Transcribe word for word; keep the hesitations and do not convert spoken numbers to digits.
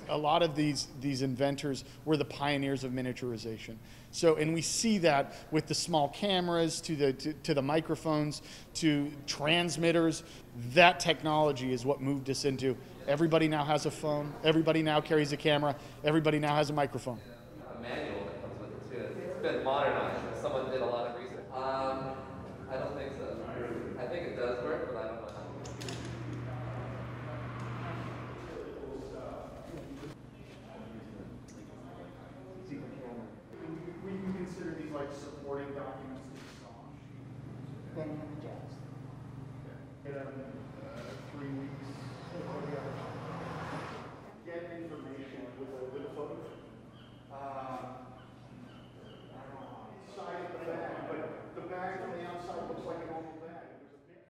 a lot of these, these inventors were the pioneers of miniaturization. So, and we see that with the small cameras, to the, to, to the microphones, to transmitters. That technology is what moved us into, everybody now has a phone, everybody now carries a camera, everybody now has a microphone. A manual that comes with it too. It's been modernized. Someone did a lot of research. Um, I don't think so. I think it does work, but I don't know how. We can consider these like supporting documents to the song. Then you have the jazz. Okay.